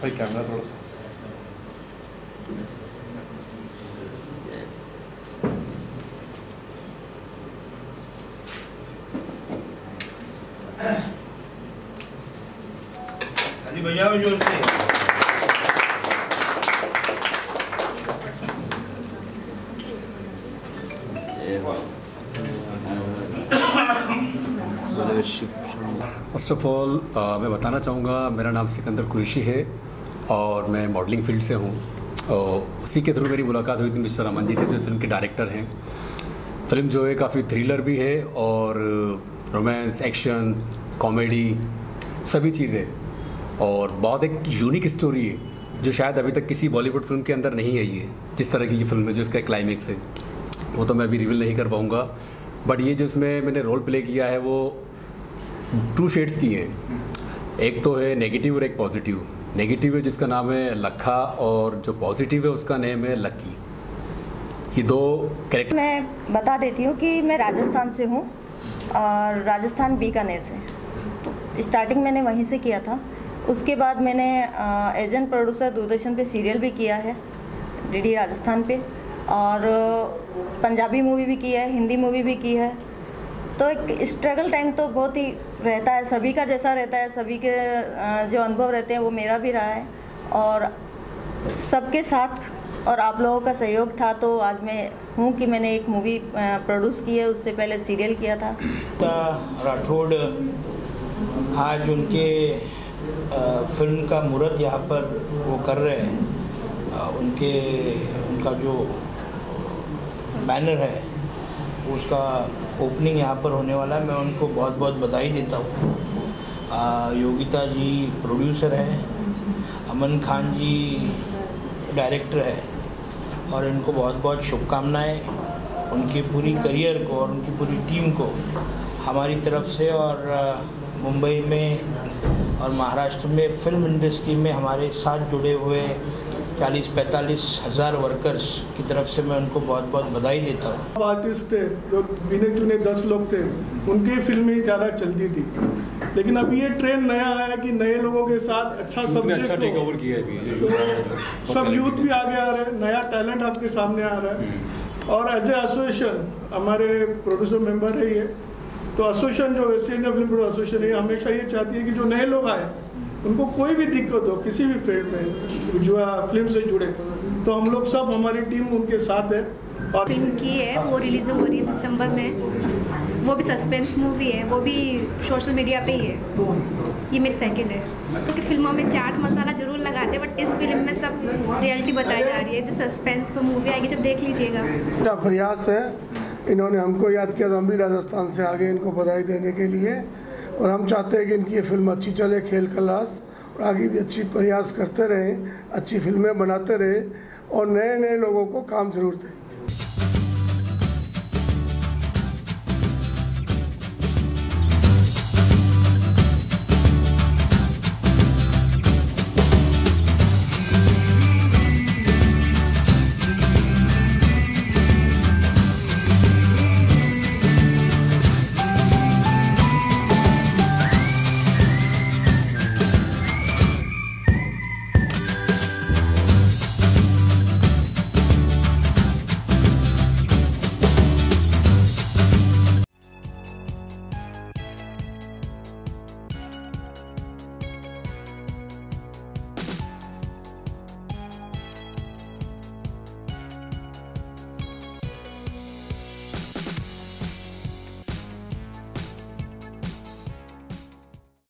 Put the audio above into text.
भाई कैमरा थोड़ा सा ताली बजाओ जोर से। फर्स्ट ऑफ ऑल मैं बताना चाहूँगा, मेरा नाम सिकंदर कुरैशी है और मैं मॉडलिंग फील्ड से हूँ। उसी के थ्रू मेरी मुलाकात हुई थी मिस्टर अमन जी से, जो इस फिल्म के डायरेक्टर हैं। फिल्म जो है काफ़ी थ्रिलर भी है और रोमांस, एक्शन, कॉमेडी सभी चीज़ें, और बहुत एक यूनिक स्टोरी है जो शायद अभी तक किसी बॉलीवुड फिल्म के अंदर नहीं आई है। जिस तरह की ये फिल्म है, जो इसका क्लाइमेक्स है, वो तो मैं अभी रिवील नहीं कर पाऊँगा। बट ये जो इसमें मैंने रोल प्ले किया है वो 2 शेड्स की है। एक तो है नेगेटिव और एक पॉजिटिव। नेगेटिव है जिसका नाम है लखा, और जो पॉजिटिव है उसका नेम है लक्की। ये 2 कैरेक्टर। मैं बता देती हूँ कि मैं राजस्थान से हूँ और राजस्थान बीकानेर से। तो स्टार्टिंग मैंने वहीं से किया था। उसके बाद मैंने एज एन प्रोड्यूसर दूरदर्शन पे सीरियल भी किया है, डीडी राजस्थान पे, और पंजाबी मूवी भी की है, हिंदी मूवी भी की है। तो एक स्ट्रगल टाइम तो बहुत ही रहता है, सभी का जैसा रहता है, सभी के जो अनुभव रहते हैं वो मेरा भी रहा है, और सबके साथ और आप लोगों का सहयोग था तो आज मैं हूँ कि मैंने एक मूवी प्रोड्यूस की है। उससे पहले सीरियल किया था। राठौड़ आज उनके फिल्म का मुहूर्त यहाँ पर वो कर रहे हैं। उनका जो बैनर है उसका ओपनिंग यहाँ पर होने वाला है। मैं उनको बहुत बहुत बधाई देता हूँ। योगिता जी प्रोड्यूसर है, अमन खान जी डायरेक्टर है, और इनको बहुत बहुत शुभकामनाएं उनकी पूरी करियर को और उनकी पूरी टीम को हमारी तरफ से। और मुंबई में और महाराष्ट्र में फिल्म इंडस्ट्री में हमारे साथ जुड़े हुए 40-45 हज़ार वर्कर्स की तरफ से मैं उनको बहुत बहुत बधाई देता हूँ। आर्टिस्ट थे जो गिने चुने 10 लोग थे, उनकी फिल्में ज़्यादा चलती थी, लेकिन अभी ये ट्रेंड नया आया कि नए लोगों के साथ अच्छा सब्जेक्ट टेक ओवर किया है, तो सब यूथ भी आगे आ रहे हैं, नया टैलेंट आपके सामने आ रहा है। और एज ए एसोसिएशन हमारे प्रोड्यूसर मेंबर है ये, तो एसोसिएशन जो West India film producer association है, हमेशा ये चाहती है कि जो नए लोग आए उनको कोई भी दिक्कत हो किसी भी फील्ड में जो फिल्म से जुड़े, तो हम लोग सब, हमारी टीम उनके साथ है। और फिल्म की है वो रिलीज हो रही है दिसंबर में। वो भी सस्पेंस मूवी है, वो भी सोशल मीडिया पे ही है। ये मेरी सेकंड है, क्योंकि फिल्मों में चाट मसाला जरूर लगाते हैं, बट इस फिल्म में सब रियलिटी बताई जा रही है। जो सस्पेंस तो मूवी आएगी जब देख लीजिएगा। अच्छा प्रयास है, इन्होंने हमको याद किया तो हम भी राजस्थान से आगे इनको बधाई देने के लिए, और हम चाहते हैं कि इनकी ये फिल्म अच्छी चले, खेल खलास, और आगे भी अच्छी प्रयास करते रहें, अच्छी फिल्में बनाते रहें और नए नए लोगों को काम जरूर दें।